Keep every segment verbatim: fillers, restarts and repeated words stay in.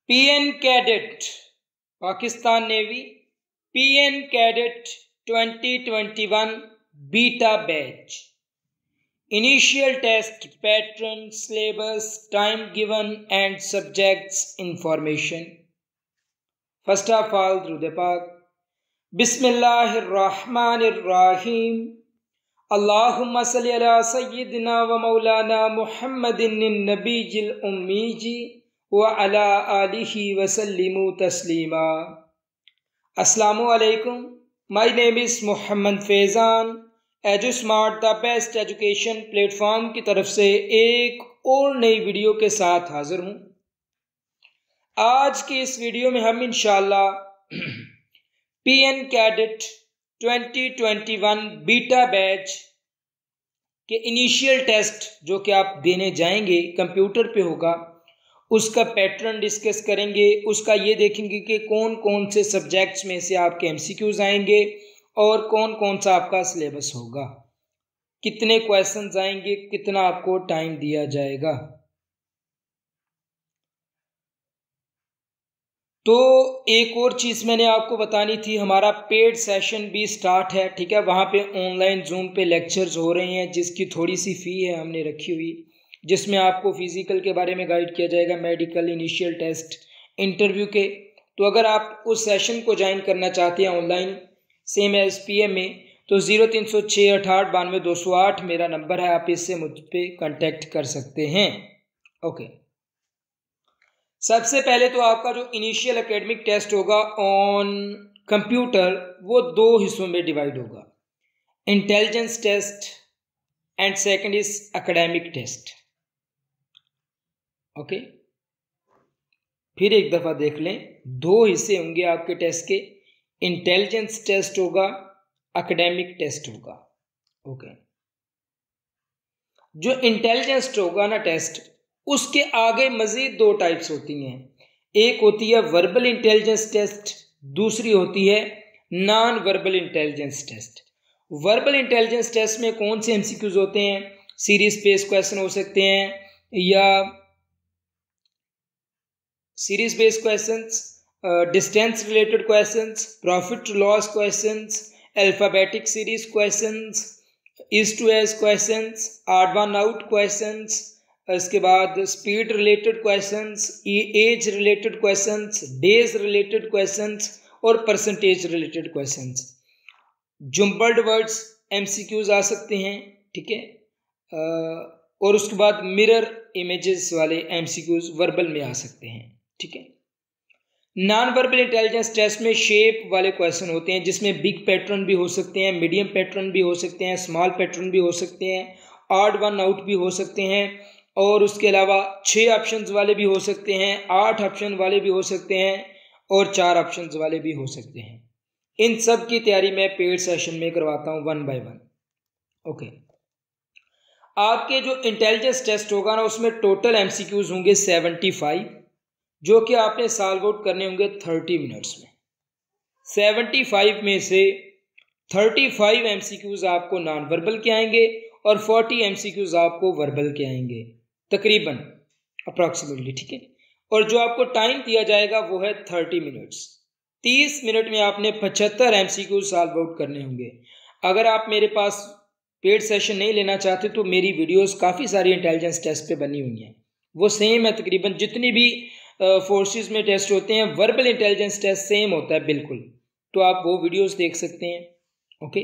PN cadet Pakistan navy PN cadet twenty twenty one beta batch. Initial test pattern syllabus time given and subjects information। First of all, Durud Pak, Bismillahir Rahmanir Rahim, Allahumma salli ala Sayyidina wa Maulana Muhammadin Nabiyil Ummiji wa ala alihi wa sallimu taslima। Assalamu alaikum, my name is Muhammad Faizan। Edusmart the best education platform की तरफ से एक और नई video के साथ हाजिर हूँ। आज की इस वीडियो में हम इंशाल्लाह PN cadet twenty twenty one beta batch के इनिशियल टेस्ट जो कि आप देने जाएंगे कंप्यूटर पे होगा, उसका पैटर्न डिस्कस करेंगे। उसका ये देखेंगे कि कौन कौन से सब्जेक्ट्स में से आपके एमसीक्यूज आएंगे और कौन कौन सा आपका सिलेबस होगा, कितने क्वेश्चंस आएंगे, कितना आपको टाइम दिया जाएगा। तो एक और चीज़ मैंने आपको बतानी थी, हमारा पेड सेशन भी स्टार्ट है, ठीक है। वहाँ पे ऑनलाइन जूम पे लेक्चर्स हो रहे हैं जिसकी थोड़ी सी फ़ी है हमने रखी हुई, जिसमें आपको फिज़िकल के बारे में गाइड किया जाएगा, मेडिकल, इनिशियल टेस्ट, इंटरव्यू के। तो अगर आप उस सेशन को ज्वाइन करना चाहते हैं online same S P M में, तो ज़ीरो तीन सौ छः अठाठ बानवे दो सौ आठ मेरा नंबर है, आप इससे मुझ पर कांटेक्ट कर सकते हैं। ओके, सबसे पहले तो आपका जो इनिशियल एकेडमिक टेस्ट होगा ऑन कंप्यूटर वो दो हिस्सों में डिवाइड होगा, intelligence test and second is academic test. Okay, फिर एक दफ़ा देख लें, दो हिस्से होंगे आपके टेस्ट के, इंटेलिजेंस टेस्ट होगा, एकेडमिक टेस्ट होगा। ओके, जो इंटेलिजेंस होगा ना टेस्ट, उसके आगे मजीद दो टाइप्स होती हैं। एक होती है वर्बल इंटेलिजेंस टेस्ट, दूसरी होती है non verbal intelligence test. Verbal intelligence test में कौन से एमसीक्यूज होते हैं? सीरीज बेस्ड क्वेश्चन हो सकते हैं या series based questions, distance related questions, profit loss questions, alphabetic series questions, is to as questions, odd one out questions, इसके बाद speed related questions, age related questions, days related questions और percentage related questions. Jumbled words MCQs आ सकते हैं, ठीक है। और उसके बाद मिरर इमेजेस वाले एमसीक्यूज वर्बल में आ सकते हैं, ठीक है। नॉन वर्बल इंटेलिजेंस टेस्ट में शेप वाले क्वेश्चन होते हैं, जिसमें बिग पैटर्न भी हो सकते हैं, मीडियम पैटर्न भी हो सकते हैं, स्मॉल पैटर्न भी हो सकते हैं, ऑड वन आउट भी हो सकते हैं, और उसके अलावा छः ऑप्शंस वाले भी हो सकते हैं, आठ ऑप्शन वाले भी हो सकते हैं और चार ऑप्शंस वाले भी हो सकते हैं। इन सब की तैयारी मैं पेड सेशन में करवाता हूँ वन बाय वन। ओके, आपके जो इंटेलिजेंस टेस्ट होगा ना, उसमें टोटल एमसीक्यूज होंगे सेवेंटी फाइव, जो कि आपने सॉल्व आउट करने होंगे थर्टी मिनट्स में। सेवेंटी फाइव में से थर्टी फाइव एमसीक्यूज आपको नॉन वर्बल के आएंगे और फोर्टी एमसीक्यूज आपको वर्बल के आएंगे, तकरीबन अप्रॉक्सीमेटली, ठीक है। और जो आपको टाइम दिया जाएगा वो है थर्टी मिनट्स। तीस मिनट में आपने पचहत्तर एमसीक्यूज सॉल्व आउट करने होंगे। अगर आप मेरे पास पेड सेशन नहीं लेना चाहते तो मेरी वीडियोस काफ़ी सारी इंटेलिजेंस टेस्ट पे बनी हुई हैं, वो सेम है, तकरीबन जितनी भी फोर्सेस में टेस्ट होते हैं वर्बल इंटेलिजेंस टेस्ट सेम होता है बिल्कुल, तो आप वो वीडियोस देख सकते हैं। ओके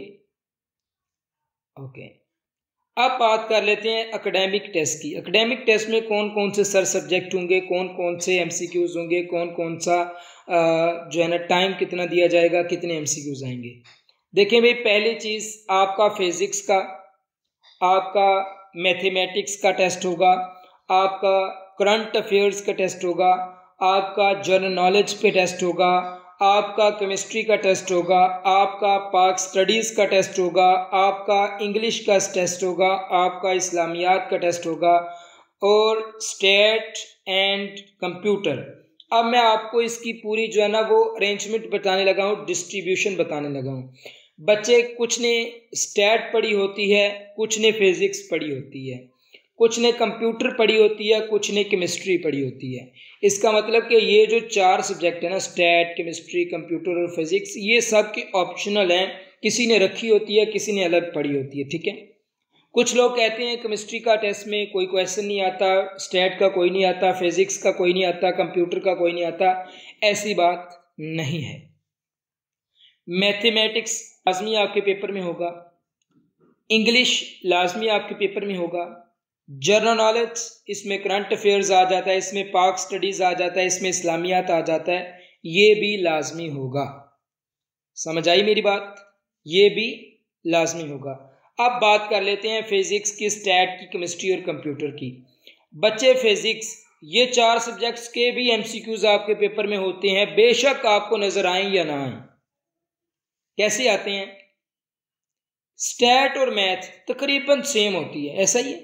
ओके अब बात कर लेते हैं एकेडमिक टेस्ट की। एकेडमिक टेस्ट में कौन कौन से सर सब्जेक्ट होंगे, कौन कौन से एमसीक्यूज होंगे, कौन कौन सा जो है ना टाइम कितना दिया जाएगा, कितने एमसीक्यूज आएंगे। देखिए भाई, पहली चीज़ आपका फिजिक्स का, आपका मैथमेटिक्स का टेस्ट होगा, आपका करंट अफेयर्स का टेस्ट होगा, आपका जनरल नॉलेज पे टेस्ट होगा, आपका केमिस्ट्री का टेस्ट होगा, आपका पाक स्टडीज़ का टेस्ट होगा, आपका इंग्लिश का टेस्ट होगा, आपका इस्लामियात का टेस्ट होगा और स्टेट एंड कंप्यूटर। अब मैं आपको इसकी पूरी जो है ना वो अरेंजमेंट बताने लगा हूँ, डिस्ट्रीब्यूशन बताने लगा हूँ। बच्चे कुछ ने स्टैट पढ़ी होती है, कुछ ने फिजिक्स पढ़ी होती है, कुछ ने कंप्यूटर पढ़ी होती है, कुछ ने केमिस्ट्री पढ़ी होती है। इसका मतलब कि ये जो चार सब्जेक्ट है ना, स्टैट, केमिस्ट्री, कंप्यूटर और फिजिक्स, ये सब के ऑप्शनल हैं। किसी ने रखी होती है, किसी ने अलग पढ़ी होती है, ठीक है। कुछ लोग कहते हैं केमिस्ट्री का टेस्ट में कोई क्वेश्चन नहीं आता, स्टैट का कोई नहीं आता, फिजिक्स का कोई नहीं आता, कंप्यूटर का कोई नहीं आता। ऐसी बात नहीं है। मैथमेटिक्स लाजमी आपके पेपर में होगा, इंग्लिश लाजमी आपके पेपर में होगा, जनरल नॉलेज इसमें करंट अफेयर्स आ जाता है, इसमें पाक स्टडीज आ जाता है, इसमें इस्लामियात आ जाता है, ये भी लाजमी होगा। समझ आई मेरी बात? ये भी लाजमी होगा। अब बात कर लेते हैं फिजिक्स की, स्टैट की, केमिस्ट्री और कंप्यूटर की। बच्चे फिजिक्स, ये चार सब्जेक्ट्स के भी एमसीक्यूज आपके पेपर में होते हैं, बेशक आपको नजर आए या ना आए। कैसे आते हैं? स्टैट और मैथ तकरीबन सेम होती है, ऐसा ही है,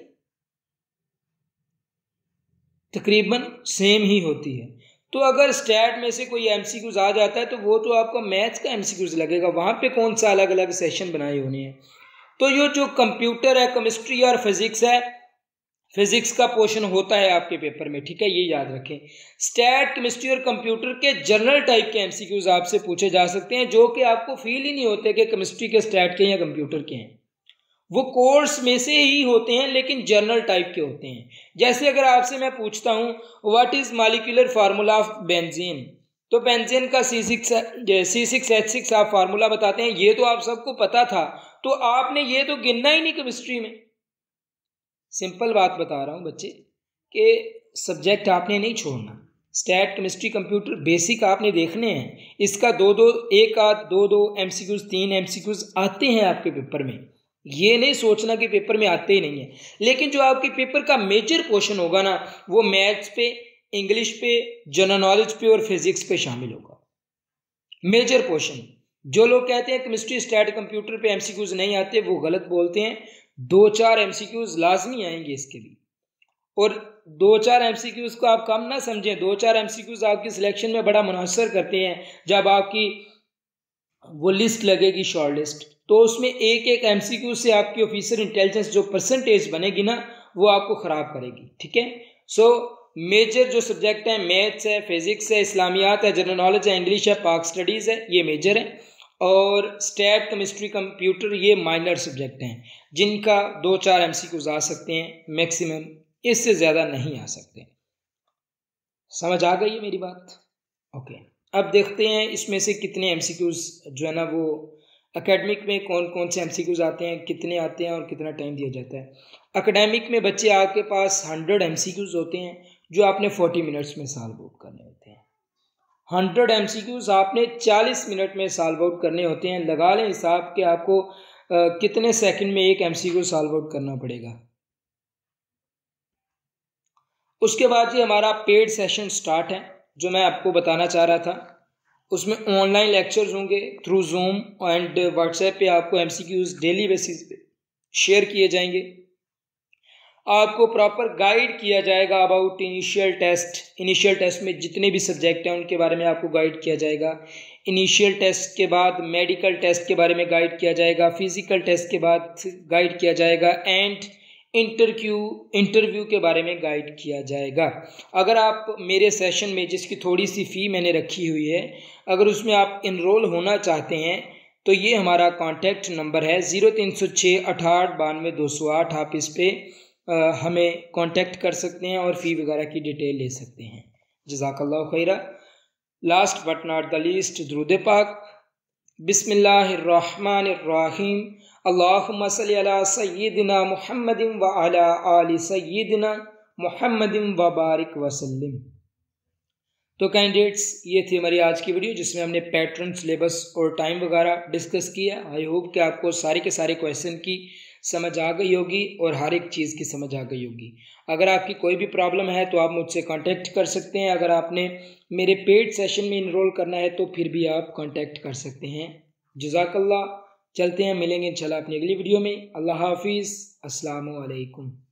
तकरीबन सेम ही होती है। तो अगर स्टैट में से कोई एमसीक्यूज आ जाता है तो वो तो आपको मैथ का एमसीक्यूज लगेगा, वहां पे कौन सा अलग अलग सेशन बनाए होने हैं। तो ये जो कंप्यूटर है, केमिस्ट्री और फिजिक्स है, फिजिक्स का पोर्शन होता है आपके पेपर में, ठीक है, ये याद रखें। स्टैट, केमिस्ट्री और कंप्यूटर के जनरल टाइप के एमसीक्यूज आपसे पूछे जा सकते हैं, जो कि आपको फील ही नहीं होते कि केमिस्ट्री के, स्टैट के या कंप्यूटर के हैं। वो कोर्स में से ही होते हैं लेकिन जनरल टाइप के होते हैं। जैसे अगर आपसे मैं पूछता हूं what is molecular formula of benzene, तो बेंजीन का C six C six H six आप फार्मूला बताते हैं, ये तो आप सबको पता था, तो आपने ये तो गिनना ही नहीं केमिस्ट्री में। सिंपल बात बता रहा हूं बच्चे कि सब्जेक्ट आपने नहीं छोड़ना। स्टैट, केमिस्ट्री, कंप्यूटर बेसिक आपने देखने हैं। इसका दो दो एक आध दो दो एमसीक्यूज, तीन एमसीक्यूज आते हैं आपके पेपर में। ये नहीं सोचना कि पेपर में आते ही नहीं है, लेकिन जो आपके पेपर का मेजर पोर्शन होगा ना, वो मैथ्स पे, इंग्लिश पे, जनरल नॉलेज पे और फिजिक्स पे शामिल होगा, मेजर पोर्शन। जो लोग कहते हैं केमिस्ट्री, स्टैट, कंप्यूटर पे एमसीक्यूज नहीं आते, वो गलत बोलते हैं। दो चार एमसीक्यूज लाजमी आएंगे इसके भी, और दो चार एमसीक्यूज को आप कम ना समझें। दो चार एमसीक्यूज आपकी सिलेक्शन में बड़ा मुनासर करते हैं। जब आपकी वो लिस्ट लगेगी, शॉर्ट लिस्ट, तो उसमें एक एक एमसीक्यू से आपकी ऑफिसर इंटेलिजेंस जो परसेंटेज बनेगी ना, वो आपको ख़राब करेगी, ठीक है। सो मेजर जो सब्जेक्ट हैं, मैथ्स है, फिजिक्स है, इस्लामियात है, जनरल नॉलेज है, इंग्लिश है, पाक स्टडीज़ है, ये मेजर है। और स्टैट, केमिस्ट्री, कंप्यूटर, ये माइनर सब्जेक्ट हैं जिनका दो चार एमसीक्यूज आ सकते हैं मैक्सिमम, इससे ज़्यादा नहीं आ सकते। समझ आ गई है मेरी बात? ओके, अब देखते हैं इसमें से कितने एमसीक्यूज जो है ना, वो एकेडमिक में कौन कौन से एमसीक्यूज आते हैं, कितने आते हैं और कितना टाइम दिया जाता है। एकेडमिक में बच्चे आपके पास हंड्रेड एमसीक्यूज होते हैं जो आपने फोर्टी मिनट्स में सॉल्व आउट करने होते हैं। हंड्रेड एमसीक्यूज आपने चालीस मिनट में सॉल्व आउट करने होते हैं। लगा लें हिसाब कि आपको आ, कितने सेकंड में एक एमसीक्यू सॉल्व आउट करना पड़ेगा। उसके बाद ये हमारा पेड सेशन स्टार्ट है, जो मैं आपको बताना चाह रहा था। उसमें ऑनलाइन लेक्चर्स होंगे थ्रू जूम एंड व्हाट्सएप पे, आपको एमसीक्यूज डेली बेसिस पे शेयर किए जाएंगे। आपको प्रॉपर गाइड किया जाएगा about initial test. Initial test में जितने भी सब्जेक्ट हैं उनके बारे में आपको गाइड किया जाएगा। इनिशियल टेस्ट के बाद मेडिकल टेस्ट के बारे में गाइड किया जाएगा, फिजिकल टेस्ट के बाद गाइड किया जाएगा, एंड इंटरव्यू इंटरव्यू के बारे में गाइड किया जाएगा। अगर आप मेरे सेशन में, जिसकी थोड़ी सी फ़ी मैंने रखी हुई है, अगर उसमें आप इनरोल होना चाहते हैं तो ये हमारा कॉन्टैक्ट नंबर है ज़ीरो तीन सौ छः अठाठ बानवे दो सौ आठ। आप इस पर हमें कांटेक्ट कर सकते हैं और फ़ी वगैरह की डिटेल ले सकते हैं। जज़ाकल्लाहु खैरा। Last but not the least, दुरूद पाक। बिस्मिल्लाहिर्रहमानिर्रहीम। अल्लाहुम्मा सल्ली अला सय्यिदिना मुहम्मदिन व अला आलि सय्यिदिना मुहम्मदिन व बारिक वसल्लिम। तो कैंडिडेट्स, ये थी हमारी आज की वीडियो जिसमें हमने पैटर्न, सिलेबस और टाइम वगैरह डिस्कस किया। आई होप कि आपको सारे के सारे क्वेश्चन की समझ आ गई होगी और हर एक चीज़ की समझ आ गई होगी। अगर आपकी कोई भी प्रॉब्लम है तो आप मुझसे कांटेक्ट कर सकते हैं। अगर आपने मेरे पेड सेशन में इनरोल करना है तो फिर भी आप कांटेक्ट कर सकते हैं। जज़ाकल्लाह। चलते हैं, मिलेंगे इंशाल्लाह अपनी अगली वीडियो में। अल्लाह हाफिज़। अस्सलामु अलैकुम।